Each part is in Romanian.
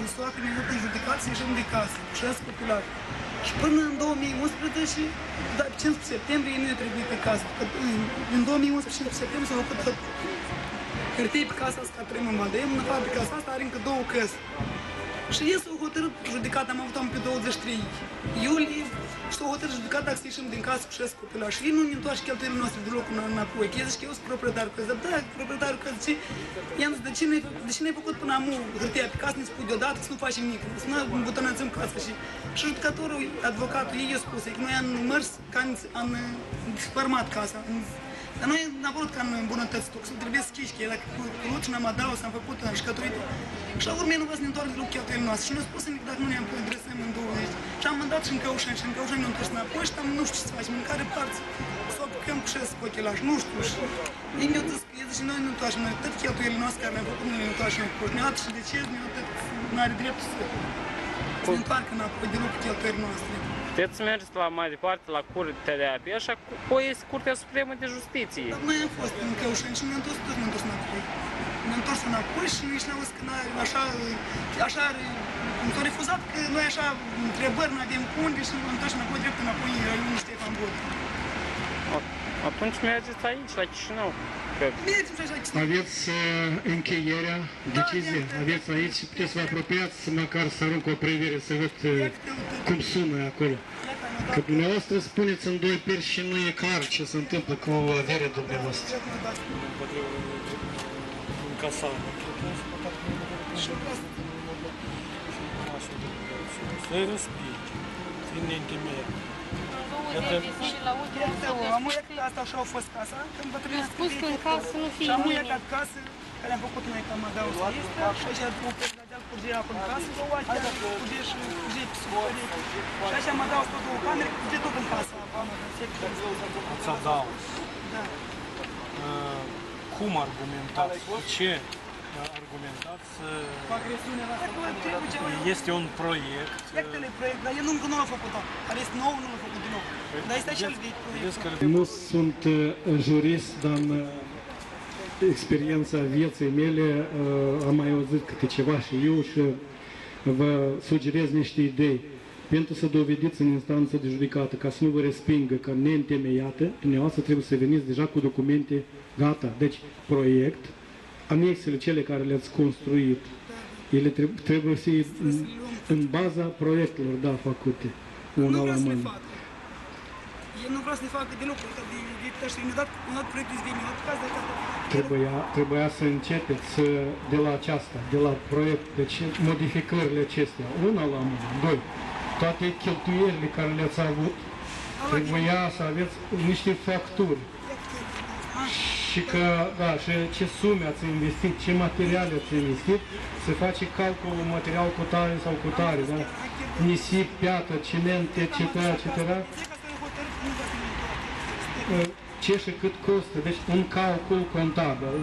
soacră mi-a dat în judecat să ieșim de casă, cu 6 copilari. Și până în 2011, dar 5 septembrie nu i-a trebuit pe casă. În 2011, 5 septembrie s-a făcut hârtii pe casa asta, ca trei mămadă. În afară de casa asta are încă 2 căsi. Și ei s-au hotărât judecata, am avut-o pe 23 iulie, și s-au hotărât judecata să ieșim din casă cu 6 copilari. Și ei nu ne întoarce cheltuielile noastre deloc înapoi. Ei zice că eu sunt proprietarul căsii. Dar da, proprietarul căsii, i-am zis, de ce n-ai făcut până acum hârtia pe casă, ne spui deodată să nu facem nimic, să nu îmbutonațăm casa. Și judecătorul, advocatul, ei i-a spus că noi am mers, că am sparmat casa. Dar noi n-am vrut ca în îmbunătăți, trebuie să schiși, că e dacă cu lucina am adaus, am făcut înșcăturit. Și la urmă nu vreau să ne întoarcă deloc cheltuielile noastre. Și ne-a spus dacă nu ne-am adresăm în 20. Și am mandat și în Căușeni, și în Căușeni ne-am întors înapoi și nu știu ce să facem, în care parte să o apucăm cu 6 cochelași, nu știu. Și ei mi-au zis că și noi ne întoarcem, noi tot cheltuielile noastre care le-am făcut, noi ne întoarcem înapoi. Ne-au dat și de ce, ne-au dat, nu are dreptul să ne întoarcă înapoi deloc cheltuielile noastre. Puteți să mergeți mai departe la Curtea de Apel, așa apoi este Curtea Supremă de Justiție. Dar noi am fost în Căușeni și ne-am întors înapoi. Ne-am întors înapoi și nici ne-au zis că așa s-a refuzat că noi așa întrebări, nu avem cu unde și ne-am întors înapoi, drept înapoi în raiunul Ștefan Bot. Atunci mergeți aici, la Chișinău. Mergem și așa Chișinău. Aveți încheierea deciziei, aveți aici și puteți să vă apropiați, măcar să arunc o privire, să văd cum sună acolo. Că dumneavoastră spuneți în 2 peri și nu e clar ce se întâmplă cu averea dumneavoastră. Încasare. Să-i răspingi, fiind intimie. Asta așa a fost casa, când vă trebuie să spus că în casă nu fie nimeni. Și am nimeni. casă, care am făcut noi cam adaus este, și așa o pe la deal curgea apă în casă, o oache, curge și curge psihologie. Și așa am adaus tot o cameră, curge tot în casă apa, Ați adaus. Da. Cum argumentați? Ce argumentați? Este un proiect. Dar el încă nu l-a făcut, care este nou, nu l-a făcut din nou. Dar este așa de proiect. Nu sunt jurist, dar în experiența vieții mele am mai auzit câte ceva și eu și vă sugerez niște idei. Pentru să dovediți în instanță de judecată, ca să nu vă respingă ca neîntemeiată, dumneavoastră trebuie să veniți deja cu documente gata. Deci, proiect, anexele cele care le-ați construit, ele trebuie să fie în baza proiectelor, da, făcute, una la mână. El nu vrea să ne facă deloc, că mi-a dat proiectul de mi-a dat casă, Trebuia să începeți de la aceasta, de la proiect, deci modificările acestea, una la mână, 2. Toate cheltuielile care le-ați avut, trebuia să aveți niște facturi. Și că, da, și ce sume ați investit, ce materiale ați investit, se face calculul material cu tare sau cu tare, da? Nisip, piatră, ciment, etc., etc. Ce și cât costă, deci un calcul contabil.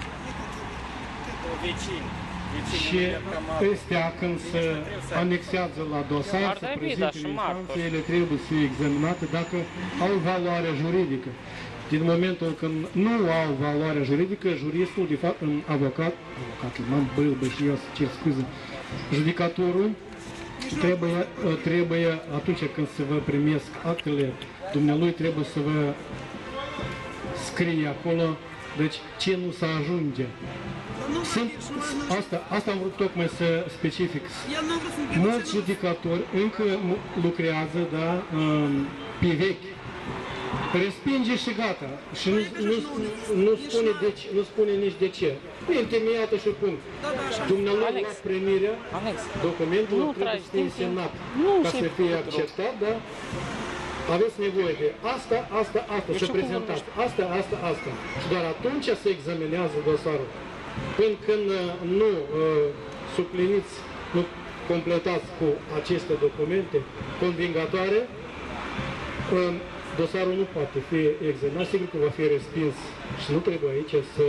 Și ăstea când se anexează la dosar, se prezintă în instanță, ele trebuie să fie examinate dacă au valoare juridică. Din momentul când nu au valoare juridică, juristul, de fapt, avocatul, m-am bășios, ce scuze, judicatorul trebuie, atunci când se vă primesc actele, dumnealui trebuie să vă scrie acolo, deci ce nu se ajunge. Asta am vrut tocmai să specific. Mulți judicatori încă lucrează, da, pe vechi. Respinge și gata. Și nu spune nici de ce. Nu e întemeiată și punct. Dumnealui la primirea documentului trebuie să fie însemnat ca să fie acceptat, da? Aveți nevoie de asta, să prezentați. Asta. Și doar atunci se examinează dosarul. Până când nu supliniți, nu completați cu aceste documente convingătoare, dosarul nu poate fi examinat, sigur că va fi respins și nu trebuie aici să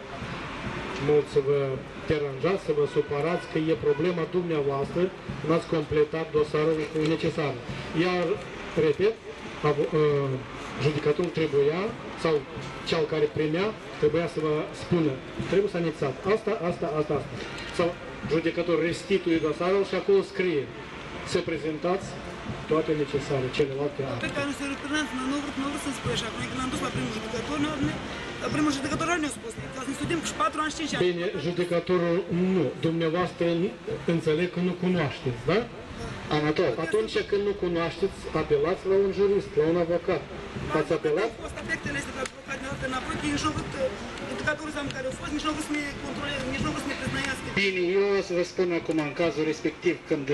vă deranjați, să vă supărați că e problema dumneavoastră, n-ați completat dosarul necesar. Iar, repet, judicatorul trebuia, sau cel care primea, trebuia să vă spună, trebuie să anexați asta. Sau judecător restituie dosarul și acolo scrie să prezentați toate necesare, celelalte acte. Pe care nu se reprezentă, nu vreau să spui așa, când am dus la primul judecător, primul judecător ne-a spus, că ne studiem cu 4 ani și 5 ani. Bine, judecătorul nu, dumneavoastră înțeleg că nu cunoașteți, da? Anatol, atunci când nu cunoașteți, apelați la un jurist, la un avocat. Ați apelat? Au fost aspectele astea care au provocat de dată înapoi, că nici nu au vrut, judecătorul care au fost, nici nu au vrut să ne controleze, nici nu au vrut să ne preznăiască. Bine, eu o să vă spun acum în cazul respectiv când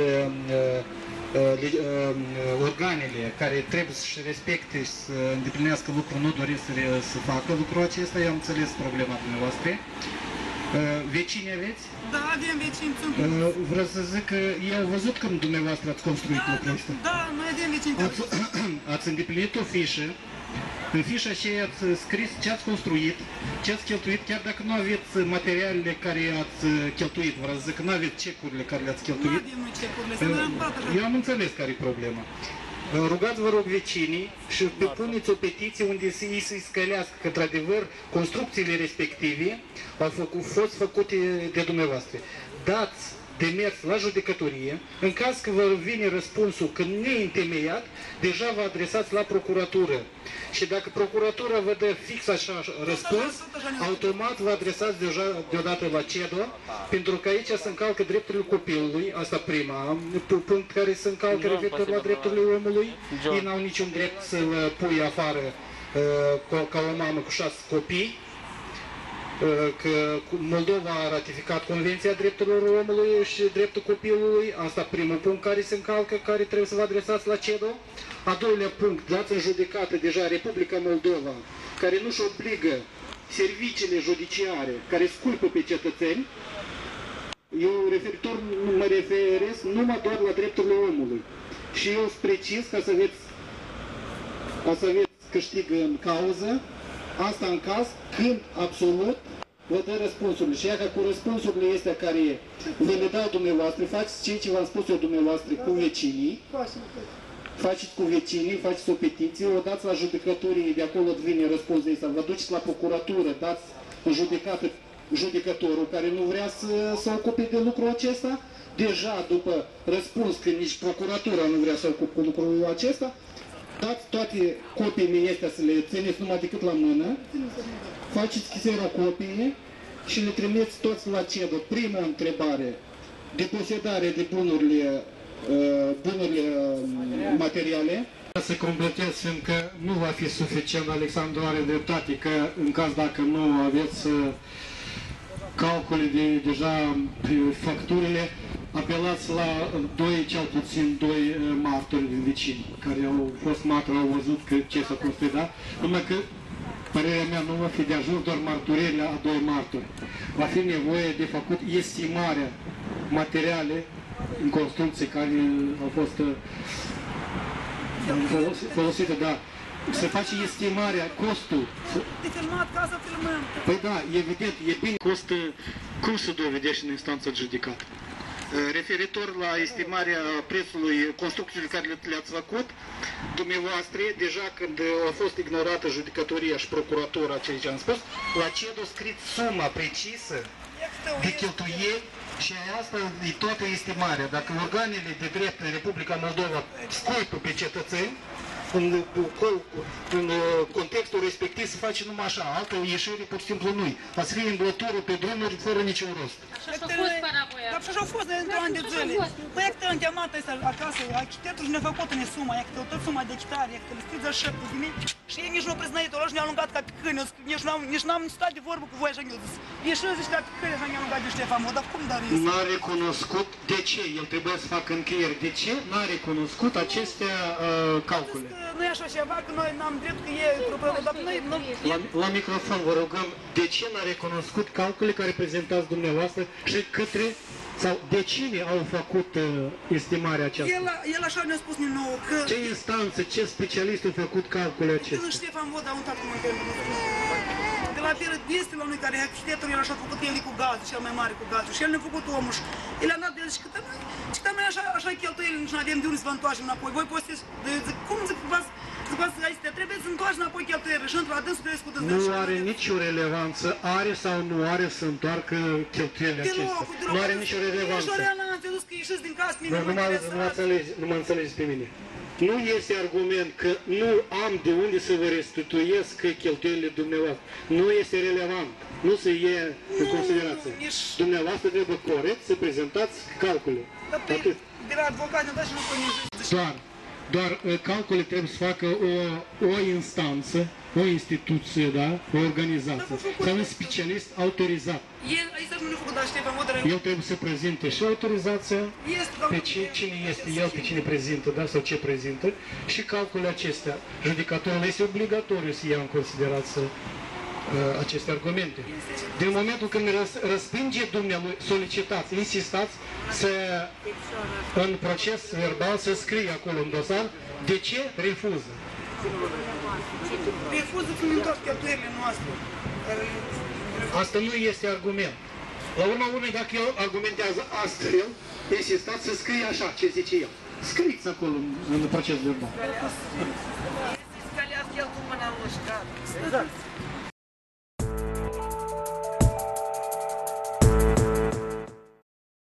organele care trebuie să-și respecte și să îndeplinească lucrul nu doresc să facă lucrul acesta, eu am înțeles problema dumneavoastră. Vecini aveți? Da, avem vecini, sunt. Vreau să zic că eu am văzut când dumneavoastră ați construit lucrul ăsta. Da, noi avem vecini. Ați îndeplinit o fișă. În fișa aceea ați scris ce ați construit, ce ați cheltuit, chiar dacă nu aveți materialele care ați cheltuit. Vreau să zic că nu aveți cecurile care le-ați Nu cheltuit. avem noi cecurile, să ne împată așa. Eu am înțeles care e problema. Rugați, vă rog, vecinii și puneți o petiție unde ei să-i scălească că, într-adevăr, construcțiile respective au fost făcute de dumneavoastră. Dați demers la judecătorie, în caz că vă vine răspunsul că neîntemeiat, deja vă adresați la procuratură. Și dacă procuratura vă dă fix așa răspuns, automat vă adresați deja deodată la CEDO, pentru că aici se încalcă drepturile copilului, asta prima, punct care se încalcă referitor la drepturile omului, ei n-au niciun drept să-l pui afară ca o mamă cu 6 copii, că Moldova a ratificat Convenția Drepturilor Omului și Dreptul Copilului, asta primul punct care se încalcă, care trebuie să vă adresați la CEDO. A doilea punct, dați în judecată deja Republica Moldova, care nu-și obligă serviciile judiciare, care sculpă pe cetățeni. Eu referitor mă referesc numai doar la drepturile omului. Și eu sunt precis ca să aveți câștig în cauză, asta în caz când absolut vă dă răspunsurile. Și iacă cu răspunsurile astea care vă le dau dumneavoastră, faceți ce v-am spus eu dumneavoastră cu vecinii, faceți cu vecinii, faceți o petiție, o dați la judecătorii, de acolo vine răspunsul ăsta, vă duceți la procuratură, dați în judecată judecătorul care nu vrea să se ocupe de lucrul acesta, deja după răspuns că nici procuratura nu vrea să ocupe cu lucrul acesta, dați toate copiile astea să le țineți numai decât la mână, faceți xerocopii și le trimiți toți la CEDO. Prima întrebare, deposedare de bunurile materiale. Să completez, fiindcă nu va fi suficient, Alexandru are dreptate, că în caz dacă nu aveți calcule de deja facturile, apelați la cel puțin doi martori din vecini, care au fost martori, au văzut că ce s-a construit, da? Numai că, părerea mea, nu va fi de ajuns doar marturile a doi martori. Va fi nevoie de făcut estimarea materiale în construcții care au fost folosite, da. Se face estimarea, costul. De filmat, ca să filmăm. Păi da, evident, e bine. Costă, cum se dovedește în instanță judecată? Referitor la estimarea prețului construcțiilor care le-ați făcut, dumneavoastră, deja când a fost ignorată judecătoria și procuratura, ceea ce am spus, la CEDO scris suma precisă de cheltuieli și asta e toată estimarea. Dacă organele de drept în Republica Moldova scuipă pe cetățeni, în contextul respectiv se face numai așa, altă ieșire pur și simplu nu-i. Ați fi îmblătură pe drumuri fără niciun rost. Dar și așa au fost de într-un an de zile. Păi, că te-am chemat ăsta acasă, arhitectul și ne-a făcut în suma, tot suma de hectare, că le scriți așa pe mine. Și ei nici nu au preznăit-o, și ne-au alungat ca pe câine, nici n-am stat de vorbă cu voi, așa ne-au zis. Ieși zici ca pe câine, așa ne-au alungat de Ștefan, dar cum dar este? N-a recunoscut, de ce? El trebuie să facă încheieri. De ce n-a recunoscut acestea calcule? Nu e așa ceva, că noi n-am drept că e procurorul, dar noi nu... La microfon vă rugăm, de ce n-a recunoscut calcule care prezentați dumneavoastră și către, sau de cine au făcut estimarea aceasta? El așa ne-a spus din nou că... Ce instanță, ce specialist a făcut calcule acestea? Nu Ștefan Voda, un tată mă de la Pieră este la unui care arhitectul, el așa a făcut el cu gazul, cel mai mare cu gazul, și el ne-a făcut omul și el a dat de el și că noi așa cheltuieli, nici nu avem de unde să vă întoarcem înapoi. Voi poți zic, cum zic, trebuie să întoarci înapoi cheltuielile și într-o adânsul trebuie să Nu are nicio relevanță, are sau nu are să întoarcă cheltuielile acestea. Nu are nicio relevanță. Ești o relanță, te duci că ieșiți din casă, mine Nu mă înțelegi pe mine. Nu este argument că nu am de unde să vă restituiesc cheltuielile dumneavoastră. Nu este relevant. Nu se ia în considerație. Dumneavoastră trebuie corect să prezentați calcule. Atât. De la avocat, ne-a dat și nu pune. Doar calcule trebuie să facă o instanță, o instituție, da? O organizație. Sau un specialist autorizat. El, aici nu ne-a făcut, dar Ștefan, mă El trebuie să prezinte și autorizația, pe cine este el, pe cine prezintă, da? Sau ce prezintă, și calculele acestea. Judicatorul este obligatoriu să ia în considerație aceste argumente. Din momentul când răspinge dumnealui, solicitați, insistați să, în proces verbal să scrie acolo în dosar de ce refuză. Refuză să-mi întorc cheltuielile noastre. Asta nu este argument. La urma urmei, dacă el argumentează astfel, insistați să scrie așa, ce zice el. Scrieți acolo în proces verbal. Să scălească el cu mâna în ușcă.